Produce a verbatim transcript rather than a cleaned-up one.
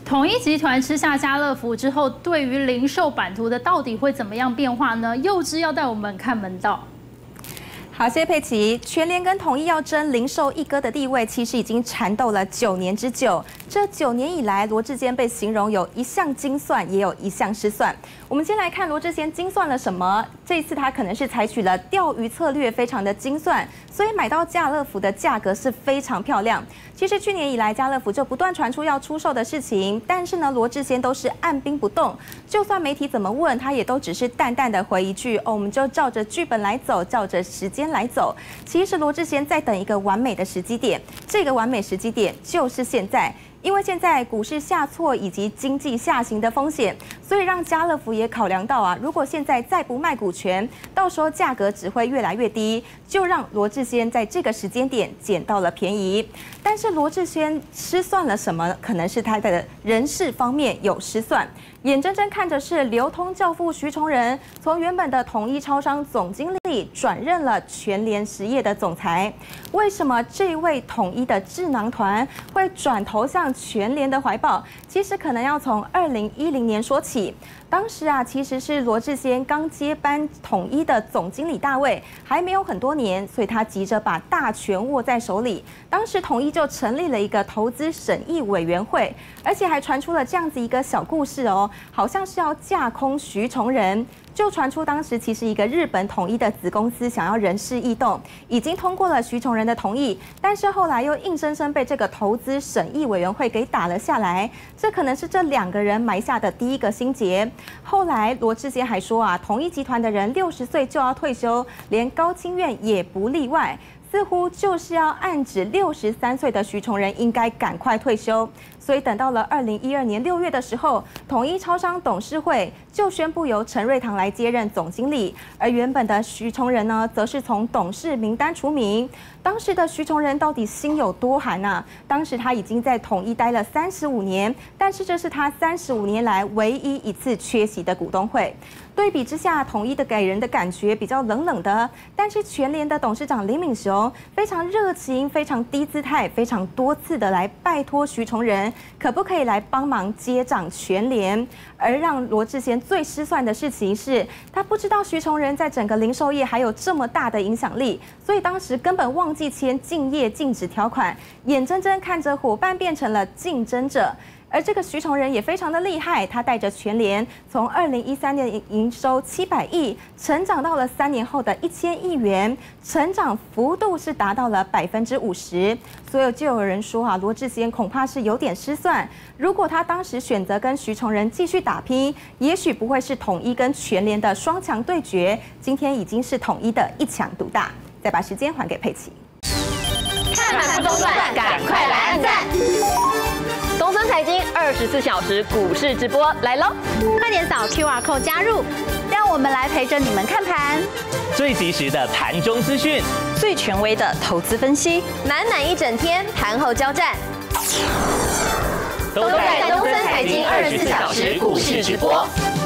统一集团吃下家乐福之后，对于零售版图的到底会怎么样变化呢？柚之要带我们看门道。 好，谢谢佩奇。全联跟统一要争零售一哥的地位，其实已经缠斗了九年之久。这九年以来，罗志坚被形容有一项精算，也有一项失算。我们先来看罗志坚精算了什么？这一次他可能是采取了钓鱼策略，非常的精算，所以买到家乐福的价格是非常漂亮。其实去年以来，家乐福就不断传出要出售的事情，但是呢，罗志坚都是按兵不动，就算媒体怎么问，他也都只是淡淡的回一句：“哦，我们就照着剧本来走，照着时间来走。”其实罗志贤在等一个完美的时机点，这个完美时机点就是现在。 因为现在股市下挫以及经济下行的风险，所以让家乐福也考量到啊，如果现在再不卖股权，到时候价格只会越来越低，就让罗志坚在这个时间点捡到了便宜。但是罗志坚失算了什么？可能是他的人事方面有失算。 眼睁睁看着是流通教父徐崇仁从原本的统一超商总经理转任了全联实业的总裁，为什么这位统一的智囊团会转投向全联的怀抱？其实可能要从二零一零年说起。 当时啊，其实是罗志坚刚接班统一的总经理大位，还没有很多年，所以他急着把大权握在手里。当时统一就成立了一个投资审议委员会，而且还传出了这样子一个小故事哦，好像是要架空徐崇仁。 就传出当时其实一个日本统一的子公司想要人事异动，已经通过了徐崇仁的同意，但是后来又硬生生被这个投资审议委员会给打了下来。这可能是这两个人埋下的第一个心结。后来罗志坚还说啊，统一集团的人六十岁就要退休，连高清院也不例外。 似乎就是要暗指六十三岁的徐崇仁应该赶快退休，所以等到了二零一二年六月的时候，统一超商董事会就宣布由陈瑞堂来接任总经理，而原本的徐崇仁呢，则是从董事名单除名。当时的徐崇仁到底心有多寒啊？当时他已经在统一待了三十五年，但是这是他三十五年来唯一一次缺席的股东会。 对比之下，统一的给人的感觉比较冷冷的，但是全联的董事长林敏雄非常热情、非常低姿态、非常多次的来拜托徐崇仁，可不可以来帮忙接掌全联？而让罗志贤最失算的事情是，他不知道徐崇仁在整个零售业还有这么大的影响力，所以当时根本忘记签竞业禁止条款，眼睁睁看着伙伴变成了竞争者。 而这个徐崇仁也非常的厉害，他带着全联从二零一三年营收七百亿，成长到了三年后的一千亿元，成长幅度是达到了百分之五十。所以就有人说啊，罗志坚恐怕是有点失算。如果他当时选择跟徐崇仁继续打拼，也许不会是统一跟全联的双强对决，今天已经是统一的一强独大。再把时间还给佩奇， 看满不中断，赶快来按赞。 东森财经二十四小时股市直播来喽！ 快点扫 Q R code 加入，让我们来陪着你们看盘， 最及时的盘中资讯， 最权威的投资分析， 满满一整天盘后交战， 都在东森财经二十四小时股市直播。